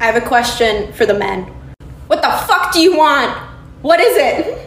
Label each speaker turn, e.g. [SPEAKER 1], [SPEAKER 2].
[SPEAKER 1] I have a question for the men. What the fuck do you want? What is it?